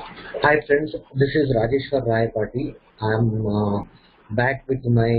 Hi friends, this is Rajeshwar Rai Pati. I'm back with my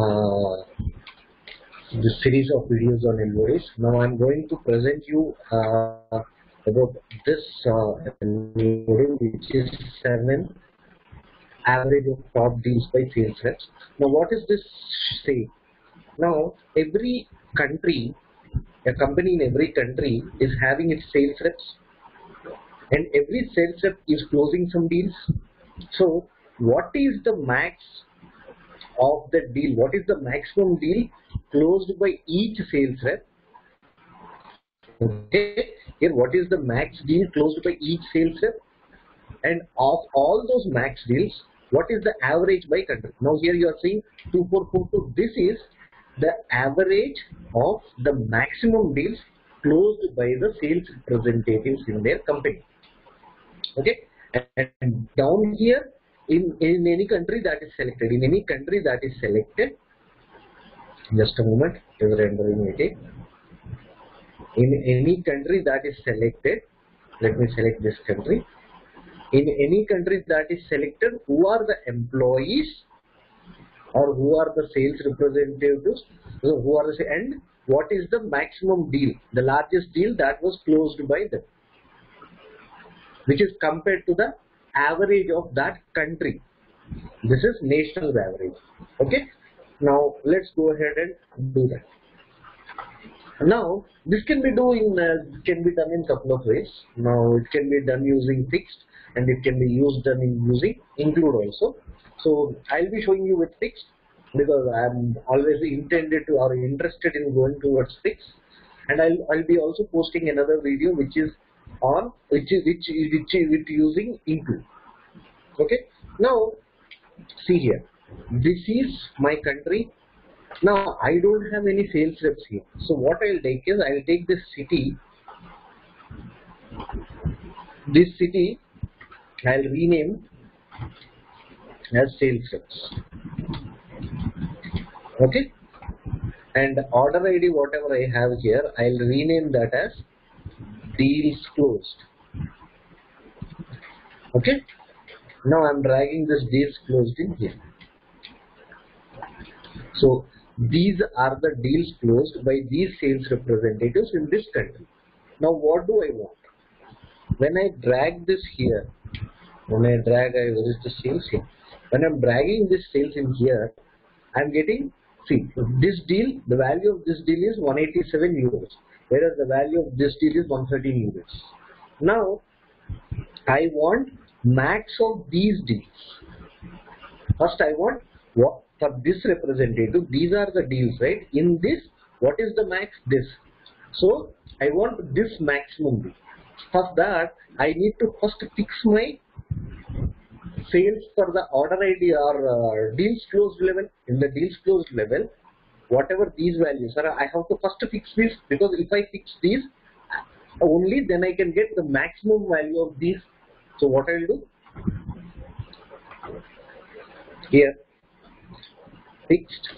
this series of videos on LOAs. Now I'm going to present you about this LOA, which is 7 average of top deals by sales reps. Now what is this say? Now every country, a company in every country is having its sales reps, and every sales rep is closing some deals. So what is the max of the deal? What is the maximum deal closed by each sales rep? Okay, here what is the max deal closed by each sales rep? And of all those max deals, what is the average by country? Now here you are saying 2442. This is the average of the maximum deals closed by the sales representatives in their company. Okay, and down here in any country that is selected, just a moment, is rendering it. In any country that is selected, let me select this country. In any country that is selected, who are the employees or who are the sales representatives, who are the, and what is the maximum deal, the largest deal that was closed by them, which is compared to the average of that country. This is national average. Okay, now let's go ahead and do that. Now this can be done in couple of ways. Now it can be done using fixed, and it can be done in using include also. So I'll be showing you with fixed because I'm always intended to or interested in going towards fixed, and I'll be also posting another video which is using include. Okay, now see here, this is my country. Now I don't have any sales reps here, so what I'll take is I'll take this city I'll rename as sales reps. Okay, and order ID whatever I have here, I'll rename that as deals closed. Okay, now I'm dragging this deals closed in here. So these are the deals closed by these sales representatives in this country. Now what do I want? When I drag this here, where is the sales here? When I'm dragging this sales in here, I'm getting, see, this deal, the value of this deal is 187 euros, whereas the value of this deal is 113 euros. Now I want max of these deals. First I want what for this representative, these are the deals, right? In this, what is the max? This. So I want this maximum deal. For that, I need to first fix my sales for the order ID or deals closed level. In the deals closed level, whatever these values are, I have to first fix this, because if I fix these, only then I can get the maximum value of these. So what I'll do here, fixed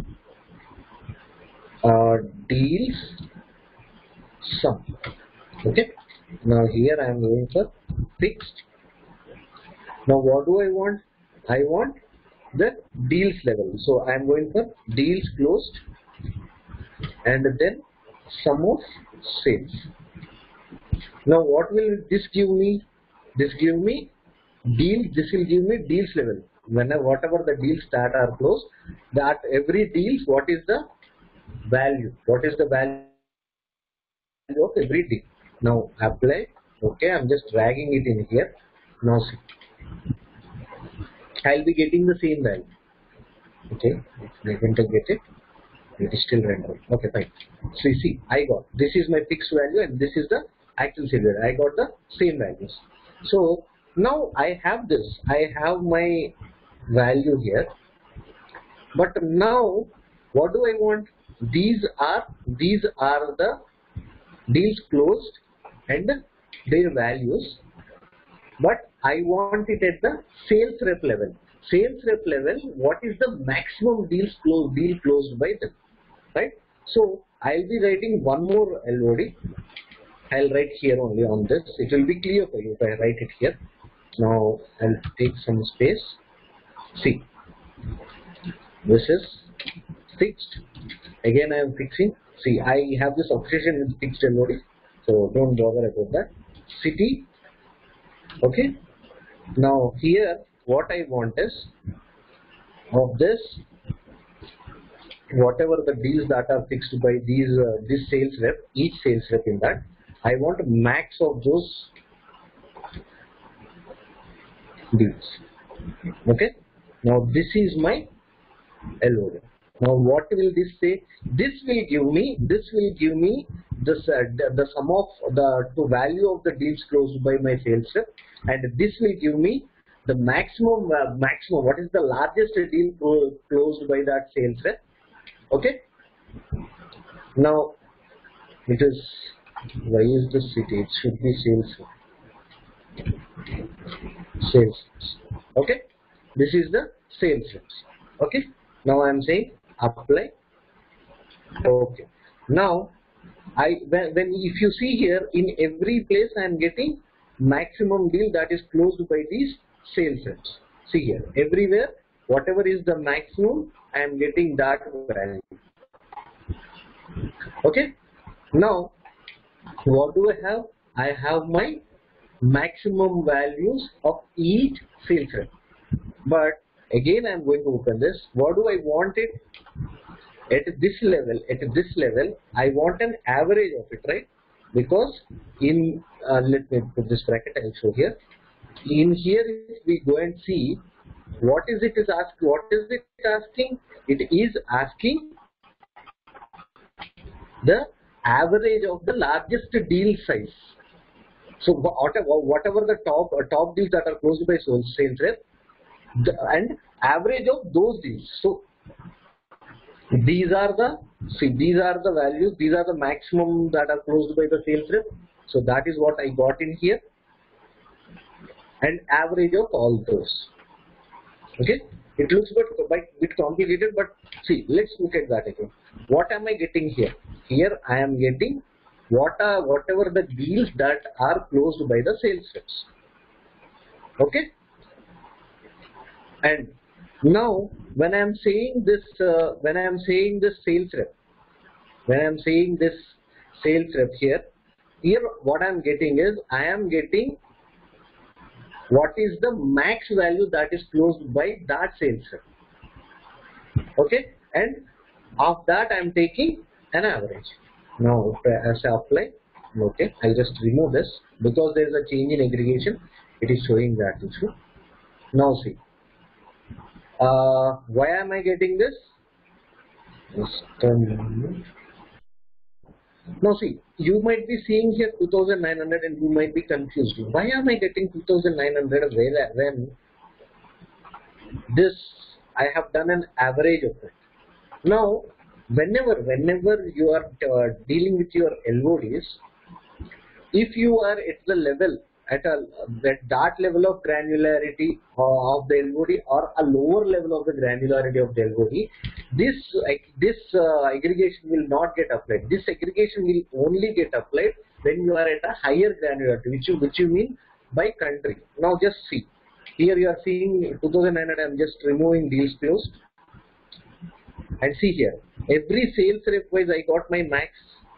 deals sum. Okay, now here I am going for fixed. Now what do I want? I want the deals level, so I am going for deals closed and then sum of sales. Now what will this give me? This will give me deals level. Whatever the deals that are closed, that every deals, what is the value? What is the value of every deal? Now apply. Okay, I'm just dragging it in here. Now see, I'll be getting the same value. Okay, I can get it. It is still rendering. Okay, fine. So you see, I got, this is my fixed value and this is the actual sale value. I got the same values. So now I have this. I have my value here. But now what do I want? These are the deals closed and their values. But I want it at the sales rep level. Sales rep level, what is the maximum deal closed by them, right? So I'll be writing one more LOD. I'll write here only on this. It will be clear for you if I write it here. Now I'll take some space. See, this is fixed. Again I am fixing. See, I have this obsession with fixed LOD, so don't bother about that. City. Okay. Now here what I want is, of this, whatever the deals that are fixed by these this sales rep, each sales rep in that, I want max of those deals. Okay. Now this is my LOD. Now what will this say? This will give me this the sum of the value of the deals closed by my sales rep, and this will give me the maximum what is the largest deal closed by that sales rep. Okay. Now it is, why is the city? It should be sales. Okay. This is the sales reps. Okay. Now I am saying apply. Okay. Now when if you see here, in every place I am getting maximum deal that is closed by these sales reps. See here, everywhere whatever is the maximum, I am getting that value. Okay. Now what do I have? I have my maximum values of each sales rep. But again I am going to open this. What do I want it? At this level, I want an average of it, right? Because in let me put this bracket, I will show here. In here, if we go and see, what is it asking? It is asking the average of the largest deal size. So whatever the top deals that are closed by sales rep, and average of those deals. So these are the values, these are the maximum that are closed by the sales rep. So that is what I got in here, and average of all those. Okay, it looks a bit complicated, but see, let's look at that again. What am I getting here? Here I am getting whatever the deals that are closed by the sales reps. Okay, and now when I am saying this sales rep, here what I am getting is, I am getting what is the max value that is closed by that sales rep. Okay, and of that I am taking an average. Now as I apply, okay, I'll just remove this because there is a change in aggregation. It is showing that issue. Now see, why am I getting this? Now see, you might be seeing here 2900 and you might be confused. Why am I getting 2900 when this I have done an average of it? Now whenever you are dealing with your LODs, if you are at the level at that level of granularity of the LOD, or a lower level of the granularity of the LOD, this aggregation will not get applied. This aggregation will only get applied when you are at a higher granularity, which you mean by country. Now just see, here you are seeing 2900. I am just removing deals closed, and see here, every sales rep wise I got my max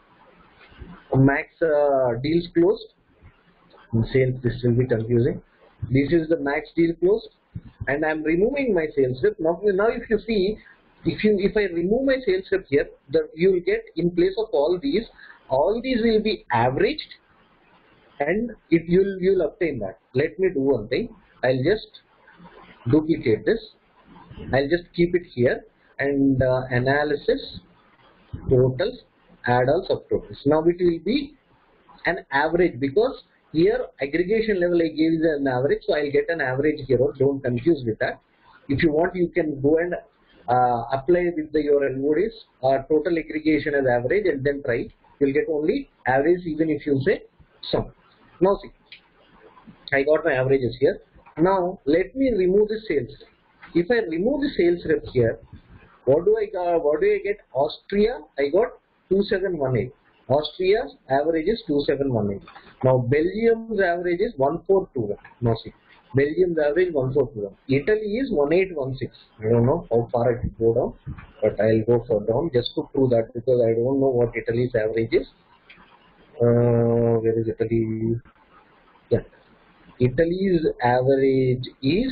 deals closed. In sales, this will be confusing. This is the max deal closed, and I am removing my sales rep. Now if you see, if I remove my sales rep here, you will get, in place of all these will be averaged, and if you'll obtain that. Let me do one thing. I'll just duplicate this. I'll just keep it here, and analysis, totals, add all subtotals. Now it will be an average, because here aggregation level I gave is an average, so I'll get an average here. Don't confuse with that. If you want, you can go and apply with your LODs total aggregation as average, and then try. You'll get only average even if you say sum. Now see, I got my averages here. Now let me remove the sales rep. If I remove the sales rep here, what do I get? Austria, I got 2718. Austria's average is 2718. Now Belgium's average is 1421. Now see, Belgium the average 1421. Italy is 1816. I don't know how far I can go down, but I'll go further down just to prove that, because I don't know what Italy's average is. Where is Italy? Yeah, Italy's average is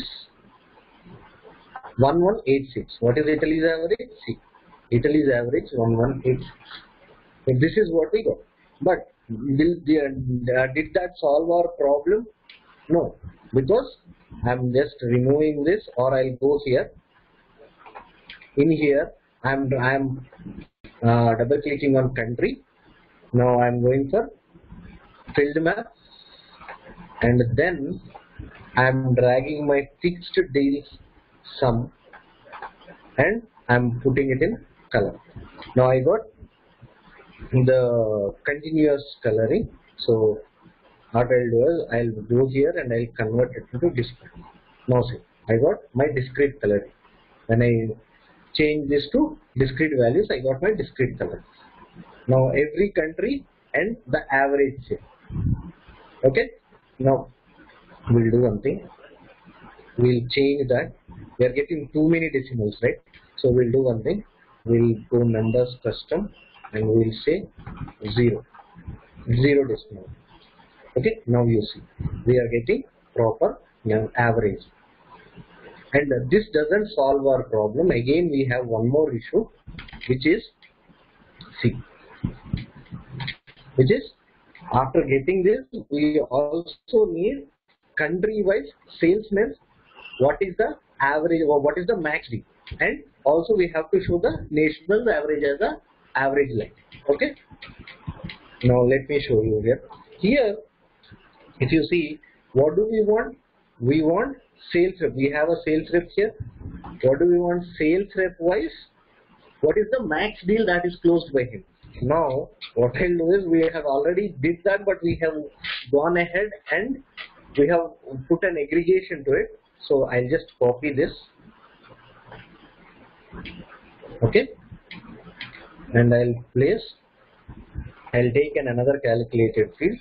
1186. What is Italy's average? See, Italy's average 1186. So this is what we got. But did that solve our problem? No, because I'm just removing this, or I'll go here. In here, I'm double clicking on country. Now I'm going for field map, and then I'm dragging my fixed deals sum, and I'm putting it in color. Now I got the continuous coloring. So what I'll do is I'll go here and I'll convert it into discrete. Now see, I got my discrete coloring. When I change this to discrete values, I got my discrete color. Now every country and the average here. Okay. Now we'll do one thing. We'll change that. We are getting too many decimals, right? So we'll do one thing. We'll go numbers custom and we'll say 0 decimal. Okay, now you see we are getting proper average, and this doesn't solve our problem. Again, we have one more issue, which is after getting this, we also need country-wise salesmen. What is the average or what is the max deal, and also we have to show the national average as a average line. Okay. Now let me show you here. Here, if you see, what do we want? We want sales rep. We have a sales rep here. What do we want sales rep wise? What is the max deal that is closed by him? Now, what I'll do is, we have already did that, but we have gone ahead and we have put an aggregation to it. So I'll just copy this. Okay. And I'll take another calculated field,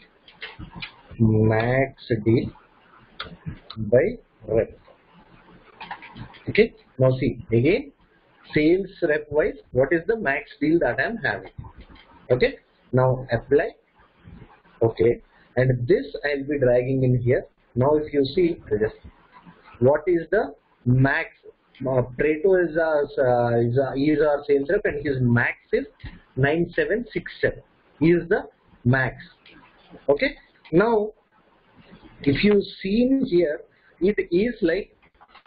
max deal by rep. Okay. Now see, again, sales rep wise, what is the max deal that I'm having? Okay. Now apply. Okay. And this I'll be dragging in here. Now if you see, what is the max? Preto is our sales rep, and his max is 9767. He is the max. Okay. Now, if you see here, it is like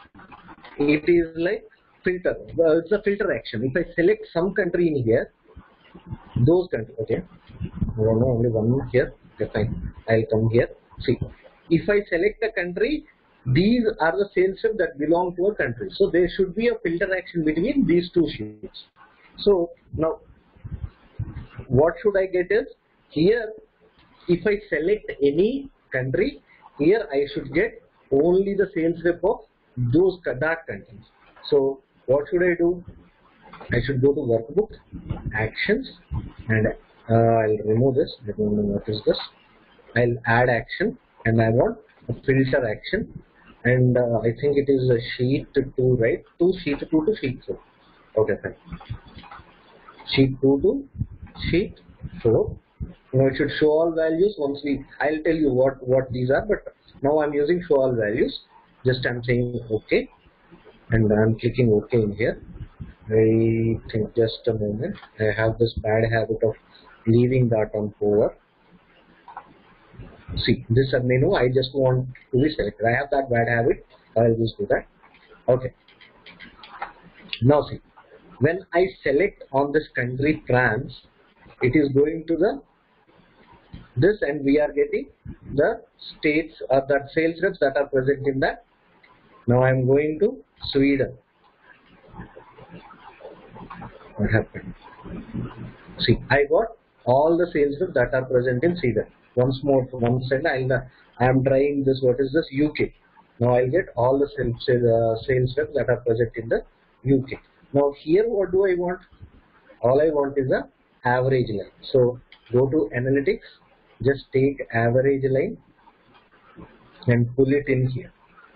filter. It's a filter action. If I select some country in here, those countries. Okay. I don't know, only one here. Okay, fine. I'll come here. See, if I select a country, these are the sales reps that belong to a country. So there should be a filter action between these two sheets. So now, what should I get is, here, if I select any country, here I should get only the sales rep of that countries. So what should I do? I should go to workbook, actions, and I'll remove this. I don't know what is this. I'll add action, and I want a filter action, and I think it is a sheet 2, right? Sheet 2 to sheet 4. Okay, fine. Sheet 2 to sheet 4. Now it should show all values. I'll tell you what these are, but now I'm using show all values. Just I'm saying OK, and I'm clicking OK in here. I think just a moment. I have this bad habit of leaving that on over. See, this menu, I just want to be selected. I have that bad habit. I'll just do that. Okay. Now see, when I select on this country France, it is going to this, and we are getting the states or the sales reps that are present in that. Now I am going to Sweden. What happened? See, I got all the sales reps that are present in Sweden. Once more, I am trying this. What is this? UK. Now I'll get all the sales reps that are present in the UK. Now here, what do I want? All I want is a average line. So go to analytics. Just take average line and pull it in here.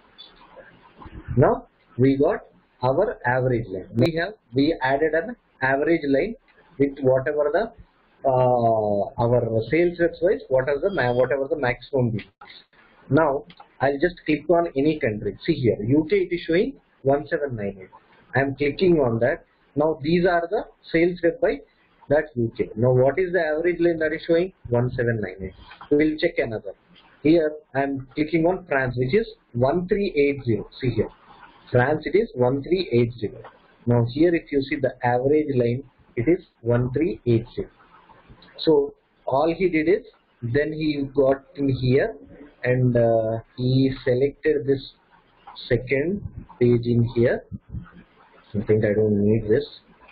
Now we got our average line. We added an average line with whatever the our sales reps wise whatever the maximum be. Now I'll just click on any country. See here, UK it is showing 1798. I am clicking on that. Now these are the sales rep by that UK. Now what is the average line that is showing? 1798. We will check another. Here I am clicking on France, which is 1380. See here, France it is 1380. Now here if you see the average line, it is 1380. So all he did is then he got in here and he selected this second page in here. I think I don't need this.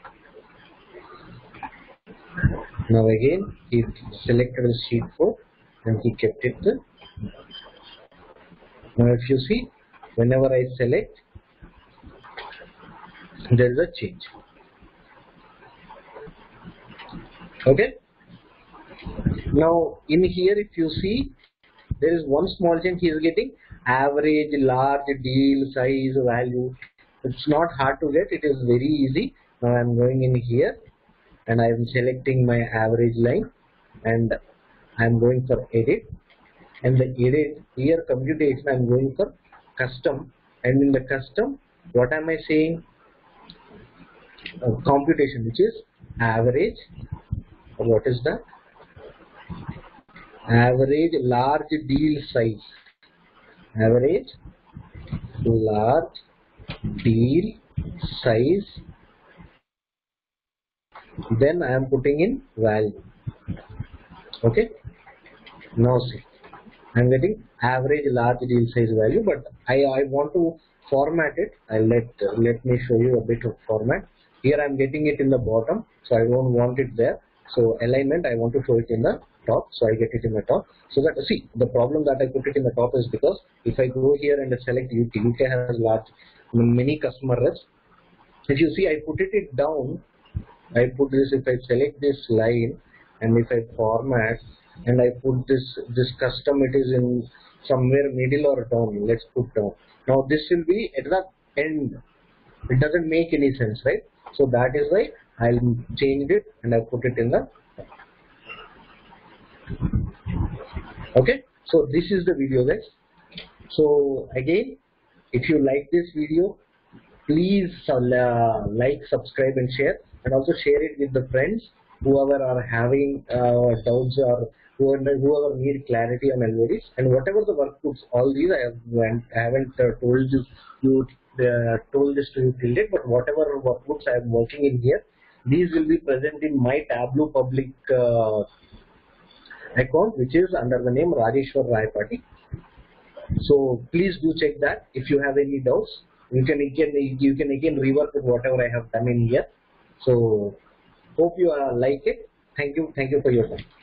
Now again he selected the sheet 4 and he kept it there. Now if you see, whenever I select, there is a change. Okay. Now in here if you see, there is one small change. He is getting average, large, deal, size, value. It's not hard to get. It is very easy. Now I am going in here and I am selecting my average line and I am going for edit, and the edit here computation I am going for custom, and in the custom what am I saying? Computation, which is average. What is that? Average large deal size. Average large deal size. Then I am putting in value. Okay. Now see, I am getting average large deal size value, but I want to format it. Let me show you a bit of format. Here I am getting it in the bottom, so I don't want it there. So alignment, I want to show it in the top, so I get it in the top. So that, see, the problem that I put it in the top is because if I go here and select UK has many customer reps. If you see, I put it down. I put this. If I select this line and if I format and I put this custom, it is in somewhere middle or down. Let's put down. Now this will be at the end. It doesn't make any sense, right? So that is why I'll change it and I put it in the. Okay. So this is the video, guys. So again, if you like this video, please like, subscribe and share, and also share it with the friends whoever are having doubts or whoever need clarity on LODs, and whatever the workbooks, all these I haven't told this to you till date, but whatever workbooks I am working in here, these will be present in my Tableau public account, which is under the name Rajeshwar Rayapati. So please do check that. If you have any doubts, you can again rework with whatever I have done in here. So hope you like it. Thank you for your time.